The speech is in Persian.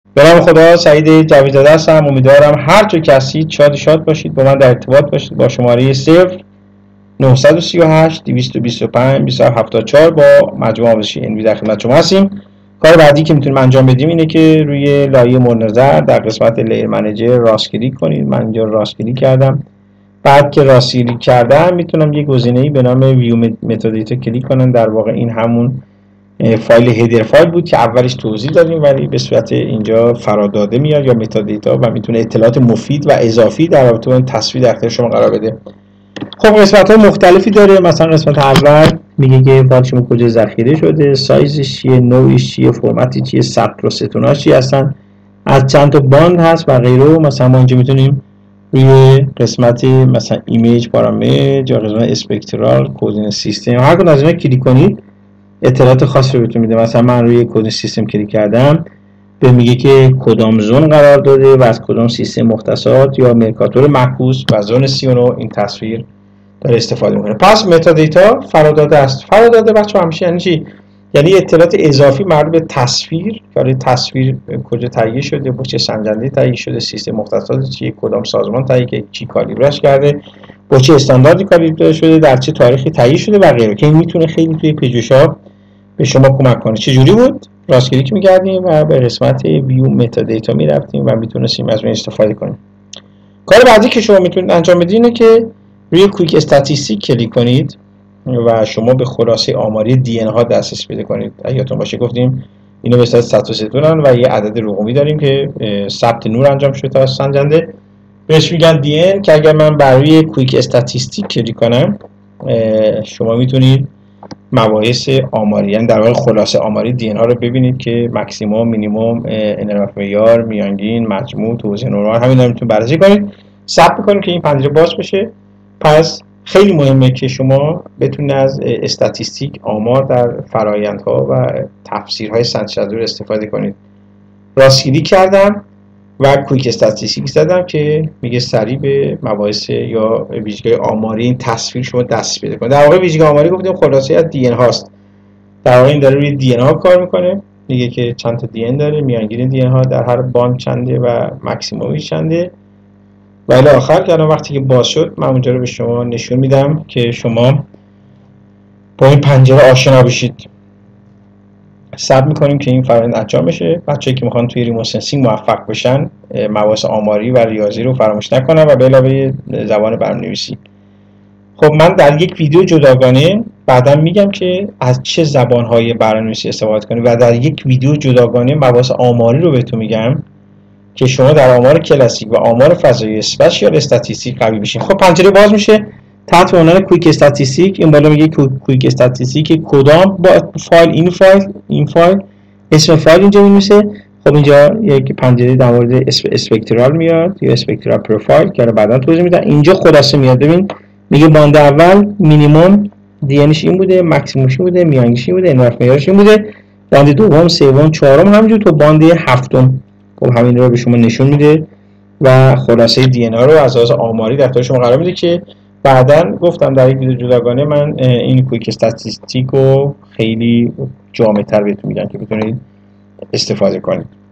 به نام خدا، سعید جاویدزاده هستم. امیدوارم هر جا که هستید شاد باشید. با من در ارتباط باشید با شماره 0938 225 2774 با مجموعه آموزشی انوی در خدمت شما هستیم. کار بعدی که میتونیم انجام بدیم اینه که روی لایه مورد نظر در قسمت لیر منیجر راست کلیک کنید. من اینجا راست کلیک کردم. بعد که راست کلیک کردم میتونم یک گزینه‌ای به نام ویو متادیتا کلیک کنم. در واقع این همون فایل هیدر فایل بود که اولش توضیح دادیم، ولی به صورت اینجا فراداده میاد یا متادیتا و میتونه اطلاعات مفید و اضافی در رابطه با این تصویر در اختیار شما قرار بده. خب قسمت‌های مختلفی داره. مثلا قسمت اول میگه که فایل شما کجا ذخیره شده، سایزش چیه، نوعش چیه، فرمتی چیه، ثبت و ستوناش چی هستن، از چند تا باند هست و غیره. مثلا ما اینجا میتونیم روی قسمت مثلا ایمیج پارامتر یا قسمت اسپکترال کدین سیستم هر کدوم از اینا کلیک کنید اطلاعات خاصی رو بهتون میده. مثلا من روی کد سیستم کلیک کردم، به میگه که کدام زون قرار داده و از کدام سیستم مختصات یا مرکاتور معکوس و زون 39 این تصویر داره استفاده میکنه. پس متادیتا فراداده است. فراداده بچه‌ها همیشه یعنی چی؟ یعنی اطلاعات اضافی مربوط به تصویر، یعنی تصویر کجا تهیه شده، با چه سنجنده تهیه شده، سیستم مختصات چیه، کدام سازمان تهیه کرده، کی کالیبرش کرده، با چه استانداردی کالیبر شده، در چه تاریخی تهیه شده و غیره، که این میتونه خیلی توی پژوهش‌ها به شما کمک کنه. چجوری بود؟ راست کلیک می‌کردیم و به قسمت ویو متادیتا می‌رفتیم و میتونستیم از اون استفاده کنیم. کار بعدی که شما میتونید انجام بدید اینه که روی کویک استاتیستیک کلیک کنید و شما به خلاصه آماری دی ان ها دسترسی پیدا کنید. یادتون باشه گفتیم اینو به صورت سطح و ستونن و یه عدد رقمی داریم که ثبت نور انجام شده توسط سنجنده، بهش میگن دی ان، که اگر من بر روی کویک استاتیستیک کلیک کنم شما میتونید مباحث آماری، یعنی در واقع خلاصه آماری دی ان ها رو ببینید که ماکسیموم، مینیمم، انحراف معیار، میانگین، مجموع، توزیع نورمال، همین رو میتونید بررسی کنید. ثبت کنید که این پنجره باز بشه. پس خیلی مهمه که شما بتونید از استاتیستیک، آمار در فرآیندها و تفسیرهای سنجشدور استفاده کنید. راست کلیک کردم و کویک استاتیستیک زدم که میگه سریع به مباحث یا ویژگی آماری این تصویر شما دست پیدا کنید. در واقع ویژگی آماری گفتیم خلاصه از دی ان هاست. در واقع این داره روی دی ان ها کار میکنه. میگه که چند تا دی ان داره، میانگین دی ان ها در هر باند چنده و ماکسیمومش چنده و الی آخر. که الان وقتی که باز شد من اونجا رو به شما نشون میدم که شما با این پنجره آشنا بشید. ثبت میکنیم که این فرآیند انجام بشه. بچه‌ای که میخوان توی ریموت سنسینگ موفق بشن مباحث آماری و ریاضی رو فراموش نکنن و به علاوه زبان برنامه‌نویسی. خب من در یک ویدیو جداگانه بعداً میگم که از چه زبان‌های برنامه‌نویسی استفاده کنید و در یک ویدیو جداگانه مباحث آماری رو بهتون میگم که شما در آمار کلاسیک و آمار فضایی اسپشیال استاتیستیک قوی بشین. خب پنجره باز میشه تحت عنوان کویک استاتیستیک. این بالا میگه کویک استاتیستیک کدام با فایل، این فایل اسم فایل اینجا میشه. خب اینجا یک پنجره در مورد اسپکترال میاد یا اسپکترال پروفایل که بعدا توضیح میدم. اینجا خلاصه میاد. ببین میگه باند اول مینیمم دی انش این بوده، ماکسیمومش این بوده، میانگینش این بوده، انحراف معیارش این بوده. باند دوم، سوم، چهارم همینجور تا باند هفتم. خب همین رو به شما نشون میده و خلاصه دی ان ها رو از لحاظ آماری در اختیار شما قرار میده که بعداً گفتم در یک ویدیو جداگانه من این کویک استاتیستیک رو خیلی جامع‌تر بهتون میگم که بتونید استفاده کنید.